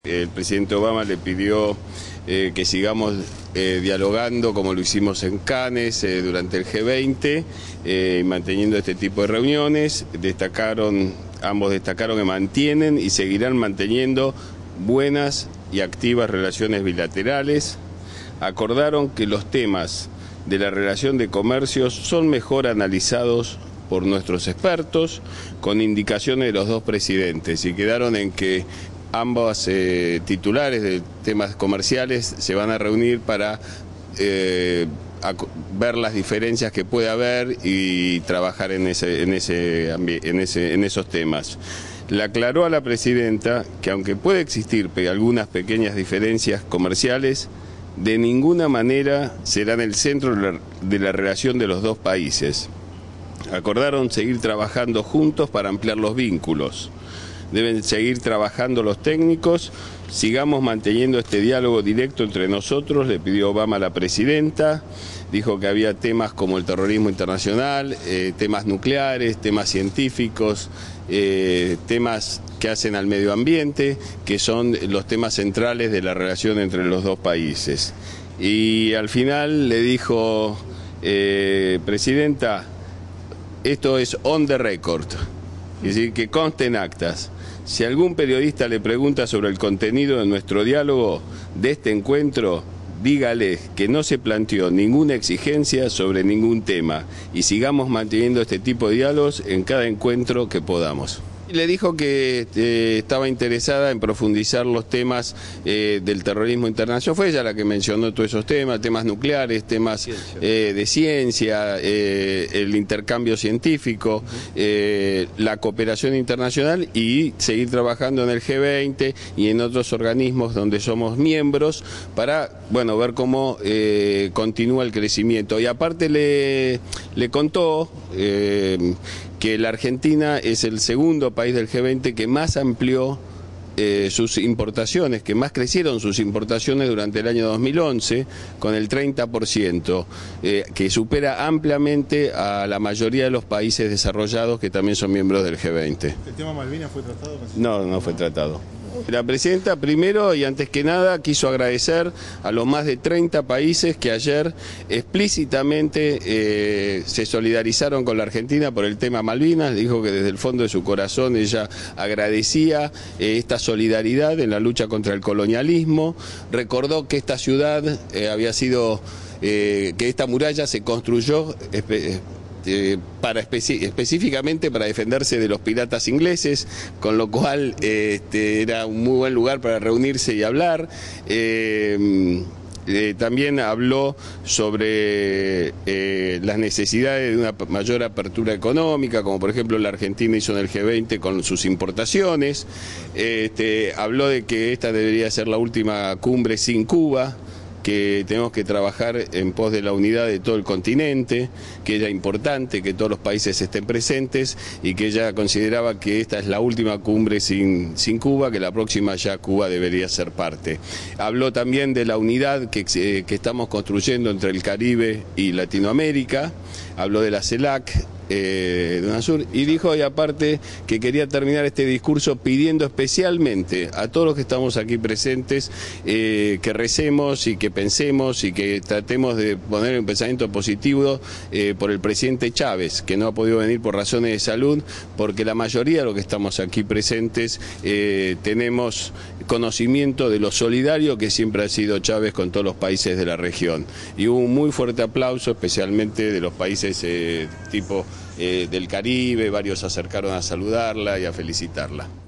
El presidente Obama le pidió que sigamos dialogando como lo hicimos en Cannes durante el G20, manteniendo este tipo de reuniones. Ambos destacaron que mantienen y seguirán manteniendo buenas y activas relaciones bilaterales. Acordaron que los temas de la relación de comercio son mejor analizados por nuestros expertos, con indicaciones de los dos presidentes, y quedaron en que ambos titulares de temas comerciales se van a reunir para ver las diferencias que puede haber y trabajar en esos temas. Le aclaró a la presidenta que aunque puede existir algunas pequeñas diferencias comerciales, de ninguna manera serán el centro de la relación de los dos países. Acordaron seguir trabajando juntos para ampliar los vínculos. Deben seguir trabajando los técnicos, sigamos manteniendo este diálogo directo entre nosotros, le pidió Obama a la presidenta. Dijo que había temas como el terrorismo internacional, temas nucleares, temas científicos, temas que hacen al medio ambiente, que son los temas centrales de la relación entre los dos países. Y al final le dijo, presidenta, esto es on the record, es decir, que conste en actas. Si algún periodista le pregunta sobre el contenido de nuestro diálogo de este encuentro, dígale que no se planteó ninguna exigencia sobre ningún tema y sigamos manteniendo este tipo de diálogos en cada encuentro que podamos. Le dijo que estaba interesada en profundizar los temas del terrorismo internacional. Fue ella la que mencionó todos esos temas nucleares, temas de ciencia, el intercambio científico, la cooperación internacional y seguir trabajando en el G20 y en otros organismos donde somos miembros para, bueno, ver cómo continúa el crecimiento. Y aparte le contó que la Argentina es el segundo país del G20 que más amplió sus importaciones, que más crecieron sus importaciones durante el año 2011, con el 30%, que supera ampliamente a la mayoría de los países desarrollados que también son miembros del G20. ¿El tema Malvinas fue tratado? No, no fue tratado. La presidenta, primero y antes que nada, quiso agradecer a los más de 30 países que ayer explícitamente se solidarizaron con la Argentina por el tema Malvinas. Dijo que desde el fondo de su corazón ella agradecía esta solidaridad en la lucha contra el colonialismo. Recordó que esta ciudad había sido, que esta muralla se construyó específicamente para defenderse de los piratas ingleses, con lo cual era un muy buen lugar para reunirse y hablar. También habló sobre las necesidades de una mayor apertura económica, como por ejemplo la Argentina hizo en el G20 con sus importaciones. Habló de que esta debería ser la última cumbre sin Cuba, que tenemos que trabajar en pos de la unidad de todo el continente, que era importante que todos los países estén presentes y que ella consideraba que esta es la última cumbre sin Cuba, que la próxima ya Cuba debería ser parte. Habló también de la unidad que estamos construyendo entre el Caribe y Latinoamérica, habló de la CELAC, de UNASUR, y dijo, y aparte, que quería terminar este discurso pidiendo especialmente a todos los que estamos aquí presentes que recemos y que pensemos y que tratemos de poner un pensamiento positivo por el presidente Chávez, que no ha podido venir por razones de salud, porque la mayoría de los que estamos aquí presentes tenemos conocimiento de lo solidario que siempre ha sido Chávez con todos los países de la región. Y hubo un muy fuerte aplauso, especialmente de los países tipo del Caribe. Varios se acercaron a saludarla y a felicitarla.